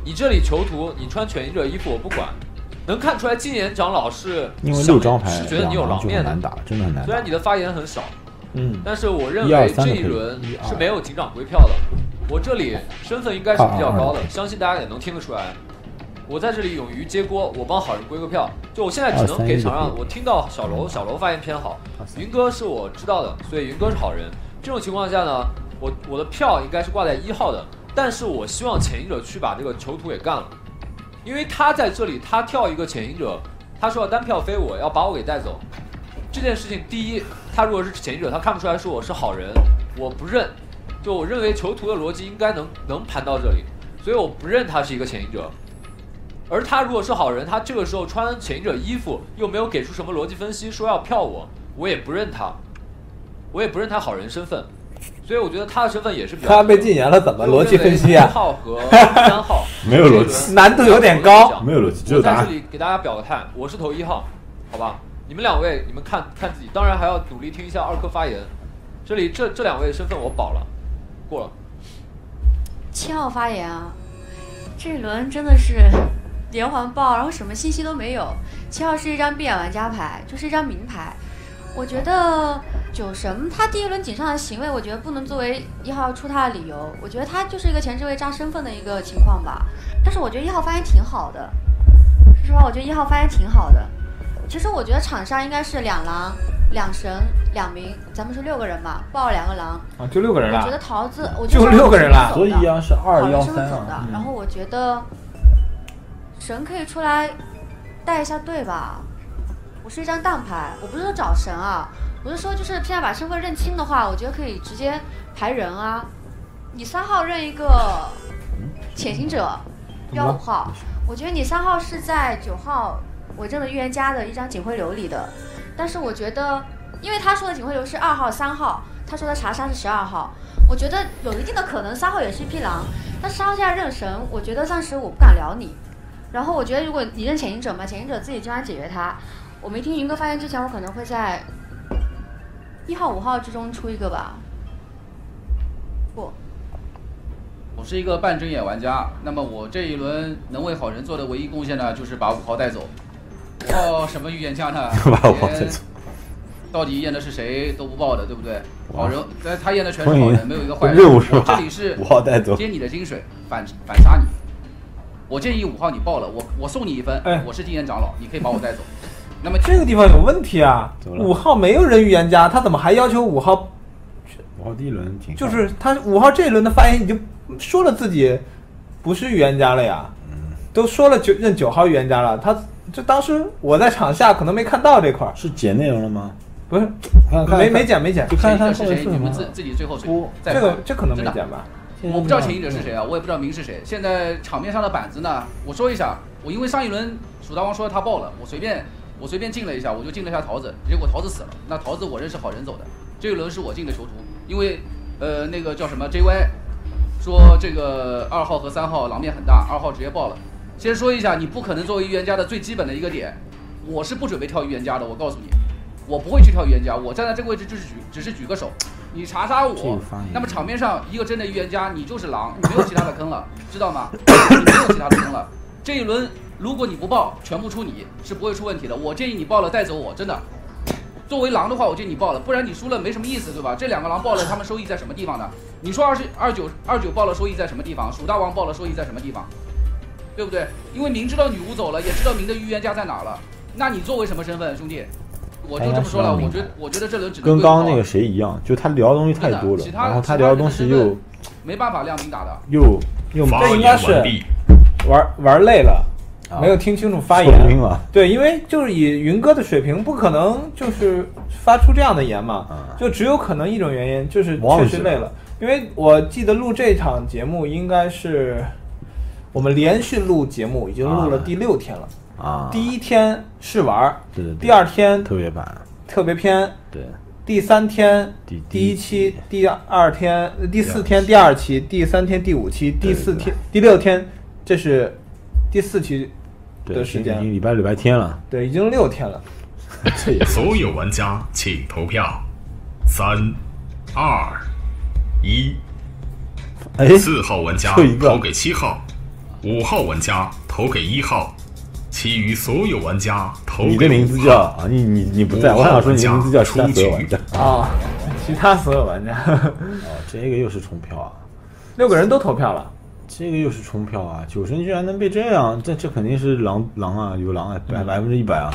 你这里囚徒，你穿潜行者衣服我不管，能看出来金岩长老是因为6张牌是觉得你有狼面的， 难打，真的很难打。 虽然你的发言很少，但是我认 1、2、3 为这一轮是没有警长归票的。我这里身份应该是比较高的，相信大家也能听得出来。我在这里勇于接锅，我帮好人归个票。就我现在只能给场上，我听到小楼发言偏好，云哥是我知道的，所以云哥是好人。这种情况下呢，我的票应该是挂在1号的，但是我希望潜行者去把这个囚徒给干了，因为他在这里他跳一个潜行者，他说要单票飞我，要把我给带走。这件事情，第一，他如果是潜行者，他看不出来说我是好人，我不认。就我认为囚徒的逻辑应该能盘到这里，所以我不认他是一个潜行者。而他如果是好人，他这个时候穿潜行者衣服，又没有给出什么逻辑分析，说要票我也不认他，我也不认他好人身份，所以我觉得他的身份也是比较。 他被禁言了，怎么逻辑分析啊？ 1号和3号没有逻辑， 难度有点高， 没有逻辑，只有答案。 我在这里给大家表个态，我是投1号，好吧？你们2位，你们看看自己，当然还要努力听一下2科发言。这里这2位身份我保了。过了 7号发言啊，这一轮真的是连环爆，然后什么信息都没有。7号是一张闭眼玩家牌，就是一张明牌。我觉得酒神他第一轮井上的行为，我觉得不能作为1号出他的理由。我觉得他就是一个前置位扎身份的一个情况吧。但是我觉得1号发言挺好的，说实话，我觉得1号发言挺好的。其实我觉得场上应该是2狼、2神、2明，咱们是6个人嘛，爆了2个狼啊，就6个人了。 我觉得桃子， 就6个人了， 所以啊是2、1、3 啊。然后我觉得神可以出来带一下队吧。我是一张当牌，我不是说找神啊，我是说就是现在把身份认清的话，我觉得可以直接排人啊。你3号认一个潜行者，标5号，我觉得你3号是在9号伪证的预言家的一张警徽流里的，但是我觉得，因为他说的警徽流是2号、3号，他说的查杀是12号，我觉得有一定的可能3号也是一匹狼，但3号现在认神，我觉得暂时我不敢聊你。然后我觉得如果你认潜行者嘛，潜行者自己经常解决他。我没听云哥发言之前，我可能会在1号、5号之中出一个吧。不。 我是一个半睁眼玩家，那么我这一轮能为好人做的唯一贡献呢，就是把5号带走。5号什么预言家呢？ 把5号带走。 到底验的是谁都不报的，对不对？好人，他验的全是好人，没有一个坏人。 任务是吧？ 这里是 5号带走， 接你的金水，反杀你。我建议5号你报了，我送你1分。我是禁言长老，你可以把我带走。那么这个地方有问题啊！5号没有人预言家，他怎么还要求5号 5号第一轮挺就是他5号这一轮的发言已经说了自己不是预言家了呀，都说了认9号预言家了，他这当时我在场下可能没看到这块是剪内容了吗？ 不是，没剪， 就看他是谁，你们自己最后这可能没剪吧？ 我不知道潜行者是谁啊，我也不知道明是谁。现在场面上的板子呢，我说一下，我因为上一轮蜀大王说他爆了，我随便进了一下，我就进了一下桃子，结果桃子死了。那桃子我认识好人走的，这一轮是我进的囚徒，因为那个叫什么 JY 说这个2号和3号狼面很大，2号直接爆了。先说一下，你不可能作为预言家的最基本的一个点，我是不准备跳预言家的，我告诉你，我不会去跳预言家，我站在这个位置只是举个手。你查杀我，那么场面上一个真的预言家，你就是狼，你没有其他的坑了，知道吗？你没有其他的坑了。这一轮如果你不报，全部出你是不会出问题的。我建议你报了带走我，真的。作为狼的话，我建议你报了，不然你输了没什么意思，对吧？这2个狼报了，他们收益在什么地方呢？你说29报了收益在什么地方？蜀大王报了收益在什么地方？对不对？因为明知道女巫走了，也知道明的预言家在哪了，那你作为什么身份，兄弟？我就这么说了，我觉得这轮只能跟刚刚那个谁一样，就他聊的东西太多了，然后他聊的东西又没办法亮明打的， 又这应该是玩累了，没有听清楚发言了。 对，因为就是以云哥的水平，不可能就是发出这样的言嘛，就只有可能一种原因，就是确实累了。因为我记得录这场节目应该是我们连续录节目，已经录了第6天了。第1天试玩， 对， 第2天特别版、 特别篇， 对， 第3天第1期，第2天第4天第2期，第3天第5期，第4天第6天，这是第4期的时间， 已经礼拜天了， 对，已经6天了。 所有玩家请投票，3、2、1。4号玩家投给7号 5号玩家投给1号，其余所有玩家投给你的名字叫啊，你不在，我想说你的名字叫其他所有玩家啊，其他所有玩家。 哦，这个又是冲票啊 ，6个人都投票了。 这个又是冲票啊！9神居然能被这样，这肯定是狼啊，有狼啊，100%啊。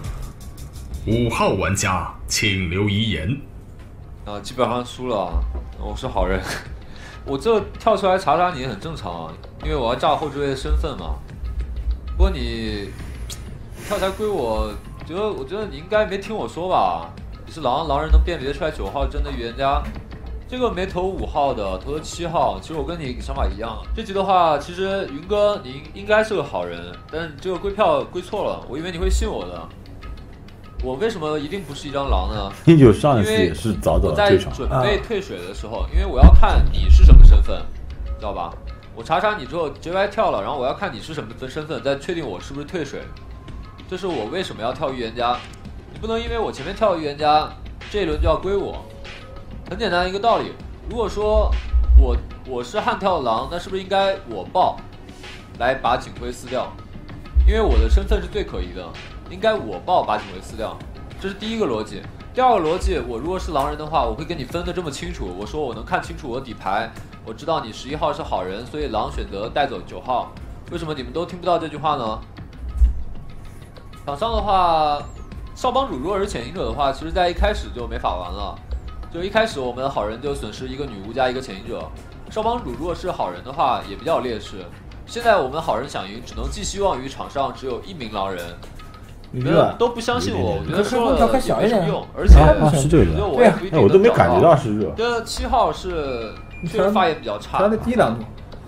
5号玩家请留遗言。 基本上输了，我是好人。我这跳出来查查你很正常啊，因为我要炸后置位的身份嘛。不过你跳出来归我，我觉得你应该没听我说吧？你是狼人能辨别出来9号真的预言家。这个没投5号的，投的7号。其实我跟你想法一样。这局的话，其实云哥你应该是个好人，但是这个归票归错了。我以为你会信我的。我为什么一定不是一张狼呢？ 就上一次也是早退场。 我在准备退水的时候，因为我要看你是什么身份，知道吧？我查查你之后 JY 跳了，然后我要看你是什么身份，再确定我是不是退水。这是我为什么要跳预言家。你不能因为我前面跳预言家，这一轮就要归我。很简单一个道理，如果说我是悍跳的狼，那是不是应该我爆来把警徽撕掉？因为我的身份是最可疑的，应该我爆把警徽撕掉，这是第一个逻辑。第二个逻辑，我如果是狼人的话，我会跟你分得这么清楚。我说我能看清楚我的底牌，我知道你11号是好人，所以狼选择带走9号。为什么你们都听不到这句话呢？场上的话，少帮主如果是潜行者的话，其实在一开始就没法玩了。就一开始我们的好人就损失一个女巫加一个潜行者，少帮主如果是好人的话也比较劣势。现在我们好人想赢，只能寄希望于场上只有1名狼人。你们都不相信我，我觉得说了也没什么用。而且是这个， 对， 我都没感觉到是热。 这7号是确实发言比较差， 他的低冷度。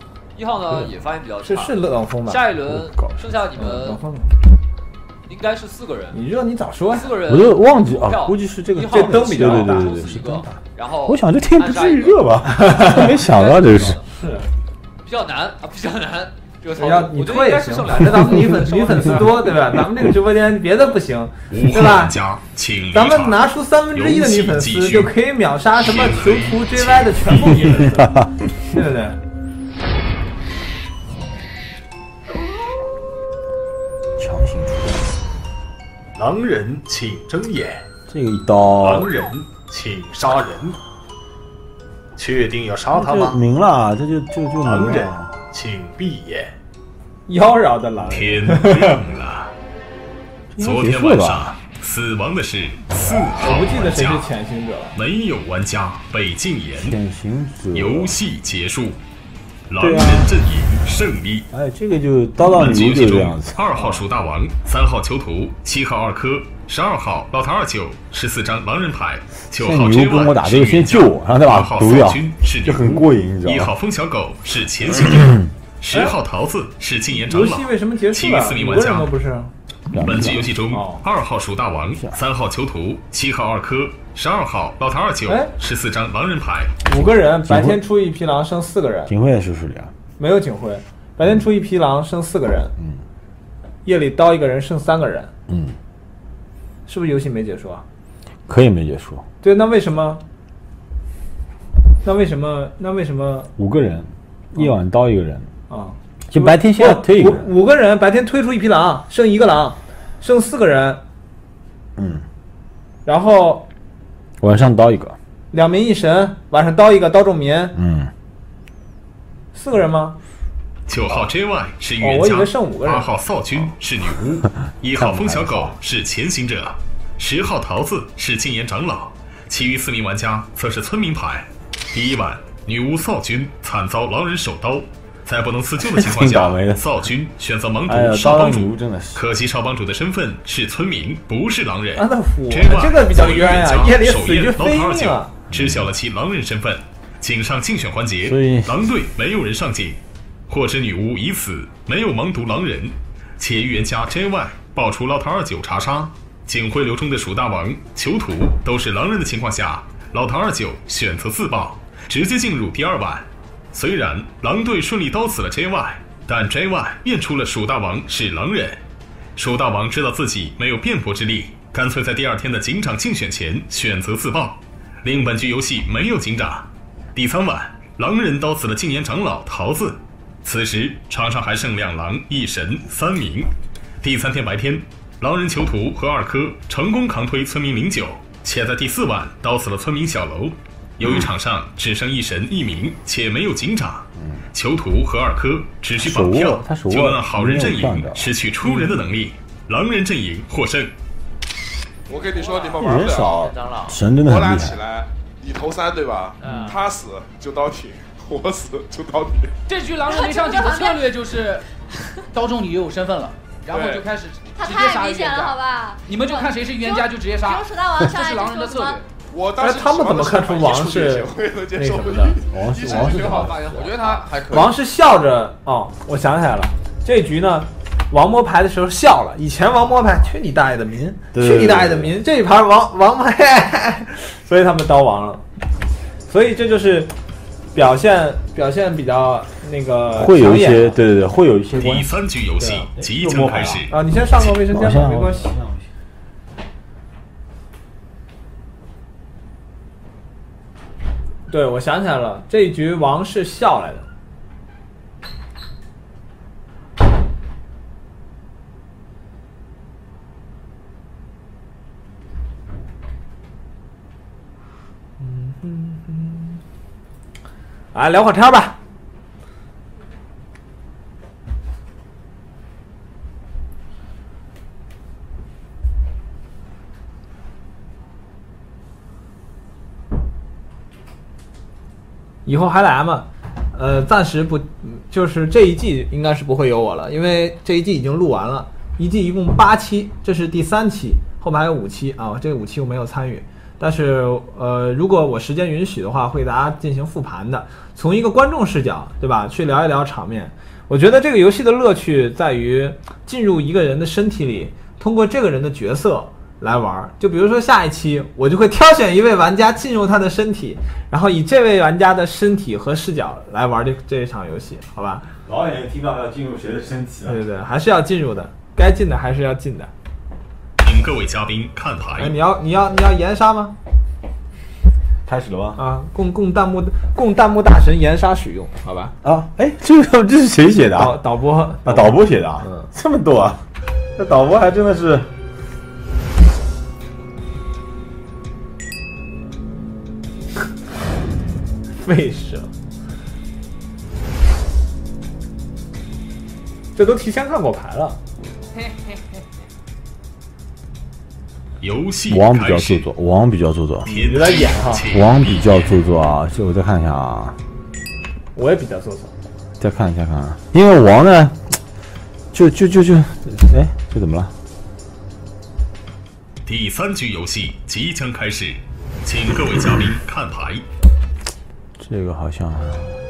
1号呢也发言比较差， 是冷风吧？ 下一轮剩下你们应该是4个人。 你热你早说 ，4个人我都忘记啊，估计是这个这灯比较大， 对，是灯大。 然后我想这天不至于热吧？没想到这是比较难啊，比较难。 要你拖也行，反正咱们女粉丝多，对吧？咱们这个直播间别的不行，对吧？咱们拿出1/3的女粉丝就可以秒杀什么囚徒 JY 的全部女粉丝，对不对？ 强行出狼人请睁眼， 这个一刀， 狼人请杀人，确定要杀他吗？ 明了，这就狼人请闭眼。 妖娆的狼人， 天亮了。昨天晚上死亡的是4号我不记得玩家， 谁是潜行者了， 没有玩家被禁言。 潜行者， 游戏结束，狼人阵营胜利。 哎，这个就刀到你就这样子。 2号鼠大王，3号囚徒，7号二科，12号老头29， 14张狼人牌，9号 JY跟我打就先救我，然后再把毒掉，就很过瘾，你知道吗 ？1号疯小狗是潜行者，10号桃子是禁言长老。 游戏为什么结束了？ 其余4名玩家都不是。 本局游戏中，2号鼠大王，3号囚徒，7号二科，12号老头29， 14张狼人牌。 5个人，白天出一匹狼，剩4个人。 警徽是不是呀？ 没有警徽，白天出一匹狼，剩4个人。夜里刀1个人，剩3个人。是不是游戏没结束啊？ 可以没结束。 对，那为什么 5个人，夜晚刀1个人啊？ 就白天先要推一个人 ，5个人白天推出一匹狼，剩1个狼，剩4个人。然后晚上刀1个 ，2名一神，晚上刀1个，刀中眠。4个人吗 ？9号 JY 是预言家， 我以为剩5个人。 8号扫君是女巫，1号疯小狗是潜行者，10号桃子是禁言长老，其余4名玩家则是村民牌。第一晚，女巫扫君惨遭狼人手刀，在不能自救的情况下，扫君选择盲毒少帮主，可惜少帮主的身份是村民，不是狼人。 这个比较冤啊！夜里死一只飞鹰啊！ 知晓了其狼人身份，井上竞选环节，狼队没有人上井。获知女巫已死，没有盲毒狼人，且预言家 JY 爆出老头29查杀，警徽流中的鼠大王、囚徒都是狼人的情况下，老头29选择自爆，直接进入第2晚。虽然狼队顺利刀死了 JY， 但 JY 验出了鼠大王是狼人。鼠大王知道自己没有辩驳之力，干脆在第2天的警长竞选前选择自爆，令本局游戏没有警长。第3晚，狼人刀死了禁言长老桃子。 此时场上还剩2狼1神3名。第3天白天，狼人囚徒和2颗成功扛推村民09，且在第4晚刀死了村民小楼。由于场上只剩1神1名，且没有警长，囚徒和2颗只需绑票就能让好人阵营失去出人的能力，狼人阵营获胜。 我跟你说，你们玩不了。 神真的很厉害。 我俩起来，你投3对吧？他死就刀挺，我死就刀挺。 这局狼人没上警的策略就是刀中你又有身份了，然后就开始直接杀预言家，好吧？你们就看谁是预言家就直接杀，这是狼人的策略。 我当时他们怎么看出王是那什么的？ 王是我觉得他还可以。 王是笑着哦，我想起来了，这局呢，王摸牌的时候笑了。以前王摸牌，去你大爷的民，去你大爷的民！这一盘王牌，所以他们刀王了。所以这就是表现比较那个会有一些，对，会有一些。 第3局游戏即将开始啊！你先上个卫生间吧，没关系。对，我想起来了，这一局王是笑来的。来聊会儿天吧。以后还来吗？暂时不，就是这一季应该是不会有我了，因为这一季已经录完了，一季一共8期，这是第3期，后面还有5期啊，这个5期我没有参与。但是如果我时间允许的话，会给大家进行复盘的，从一个观众视角，对吧？去聊一聊场面。我觉得这个游戏的乐趣在于进入一个人的身体里，通过这个人的角色来玩。就比如说下一期，我就会挑选一位玩家进入他的身体，然后以这位玩家的身体和视角来玩这一场游戏，好吧？ 老远听到要进入谁的身体了？ 对，还是要进入的，该进的还是要进的。 请各位嘉宾看牌。 你要岩杀吗？ 开始了吗？ 啊，供弹幕大神岩杀使用，好吧？ 啊，哎，这是谁写的啊？ 导播啊， 导播写的啊，这么多啊，这导播还真的是。 费事了，这都提前看过牌了。 游戏王比较做作，王比较做作， 有点演哈。 王比较做作啊，这我再看一下啊。 我也比较做作。 再看一下看啊，因为王呢，就，哎，这怎么了？ 第3局游戏即将开始，请各位嘉宾看牌。 这个好像。